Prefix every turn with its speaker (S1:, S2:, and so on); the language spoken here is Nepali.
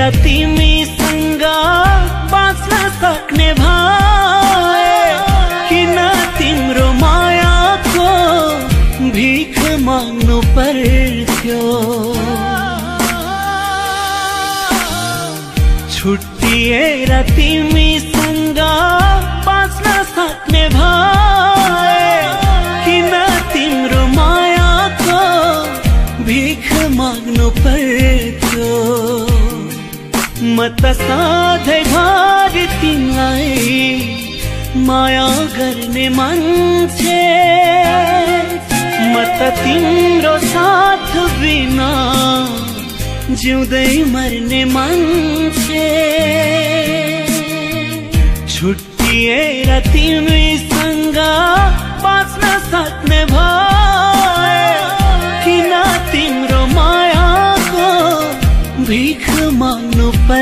S1: तिमीसँग बाँच्न सक्ने भए किन तिम्रो मायाको भीख माग्नु पर्थ्यो। छुट्टिएर तिमीसँग बाँच्न सक्ने भए किन तिम्रो मायाको भीख माग्नु पर्थ्यो। म त सधैँभरि तिमीलाई माया गर्ने मान्छे, म त तिम्रो साथ बिना जिउँदै मर्ने मान्छे। छुट्टिएर तिमीसँग बाँच्न सक्ने भए किन तिम्रो मायाको भीख माग्नु पर्यो।